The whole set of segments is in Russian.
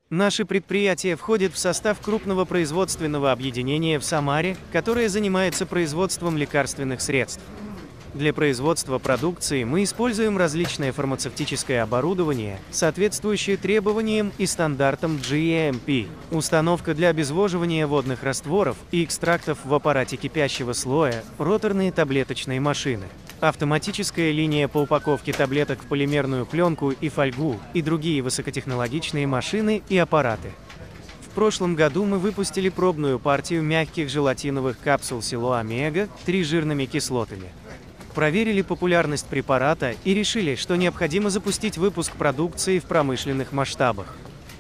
Наше предприятие входит в состав крупного производственного объединения в Самаре, которое занимается производством лекарственных средств. Для производства продукции мы используем различное фармацевтическое оборудование, соответствующее требованиям и стандартам GMP. Установка для обезвоживания водных растворов и экстрактов в аппарате кипящего слоя, роторные таблеточные машины. Автоматическая линия по упаковке таблеток в полимерную пленку и фольгу и другие высокотехнологичные машины и аппараты. В прошлом году мы выпустили пробную партию мягких желатиновых капсул Силуа-Мега 3 жирными кислотами. Проверили популярность препарата и решили, что необходимо запустить выпуск продукции в промышленных масштабах.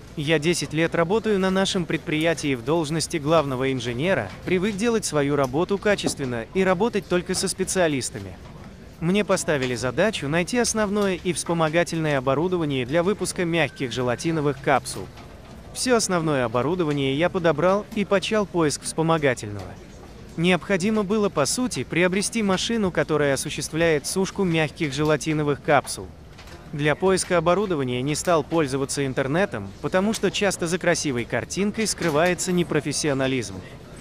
Я 10 лет работаю на нашем предприятии в должности главного инженера, привык делать свою работу качественно и работать только со специалистами. Мне поставили задачу найти основное и вспомогательное оборудование для выпуска мягких желатиновых капсул. Все основное оборудование я подобрал и почал поиск вспомогательного. Необходимо было, по сути, приобрести машину, которая осуществляет сушку мягких желатиновых капсул. Для поиска оборудования не стал пользоваться интернетом, потому что часто за красивой картинкой скрывается непрофессионализм.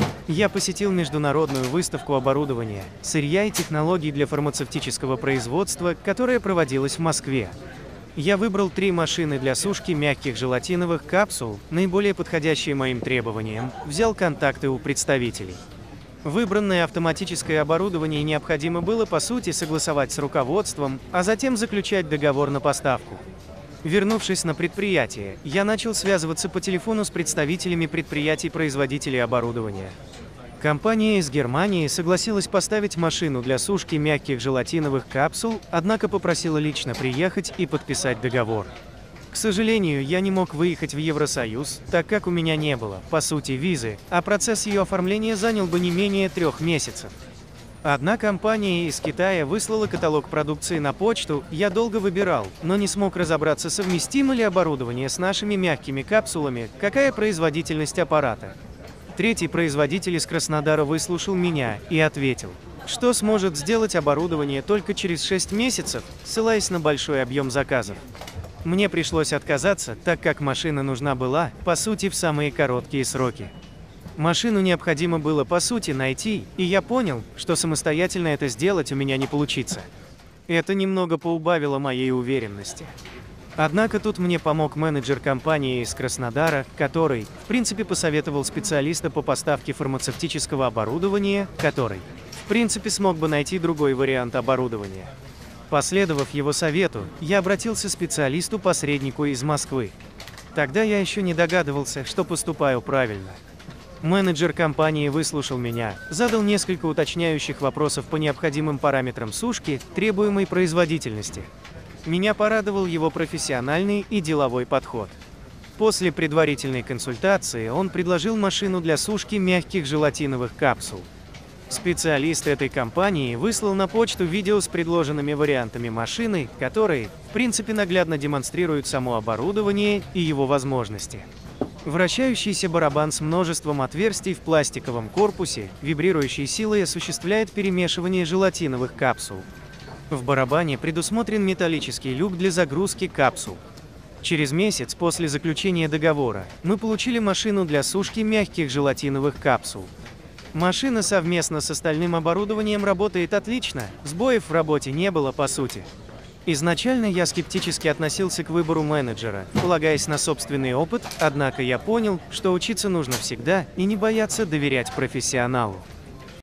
Я посетил международную выставку оборудования, сырья и технологий для фармацевтического производства, которая проводилась в Москве. Я выбрал 3 машины для сушки мягких желатиновых капсул, наиболее подходящие моим требованиям, взял контакты у представителей. Выбранное автоматическое оборудование необходимо было, по сути, согласовать с руководством, а затем заключать договор на поставку. Вернувшись на предприятие, я начал связываться по телефону с представителями предприятий-производителей оборудования. Компания из Германии согласилась поставить машину для сушки мягких желатиновых капсул, однако попросила лично приехать и подписать договор. К сожалению, я не мог выехать в Евросоюз, так как у меня не было, по сути, визы, а процесс ее оформления занял бы не менее 3 месяцев. Одна компания из Китая выслала каталог продукции на почту, я долго выбирал, но не смог разобраться, совместимо ли оборудование с нашими мягкими капсулами, какая производительность аппарата. Третий производитель из Краснодара выслушал меня и ответил, что сможет сделать оборудование только через 6 месяцев, ссылаясь на большой объем заказов. Мне пришлось отказаться, так как машина нужна была, по сути, в самые короткие сроки. Машину необходимо было, по сути, найти, и я понял, что самостоятельно это сделать у меня не получится. Это немного поубавило моей уверенности. Однако тут мне помог менеджер компании из Краснодара, который, в принципе, посоветовал специалиста по поставке фармацевтического оборудования, который, в принципе, смог бы найти другой вариант оборудования. Последовав его совету, я обратился к специалисту-посреднику из Москвы. Тогда я еще не догадывался, что поступаю правильно. Менеджер компании выслушал меня, задал несколько уточняющих вопросов по необходимым параметрам сушки, требуемой производительности. Меня порадовал его профессиональный и деловой подход. После предварительной консультации он предложил машину для сушки мягких желатиновых капсул. Специалист этой компании выслал на почту видео с предложенными вариантами машины, которые, в принципе, наглядно демонстрируют само оборудование и его возможности. Вращающийся барабан с множеством отверстий в пластиковом корпусе, вибрирующей силой осуществляет перемешивание желатиновых капсул. В барабане предусмотрен металлический люк для загрузки капсул. Через месяц после заключения договора мы получили машину для сушки мягких желатиновых капсул. Машина совместно с остальным оборудованием работает отлично, сбоев в работе не было, по сути. Изначально я скептически относился к выбору менеджера, полагаясь на собственный опыт, однако я понял, что учиться нужно всегда и не бояться доверять профессионалу.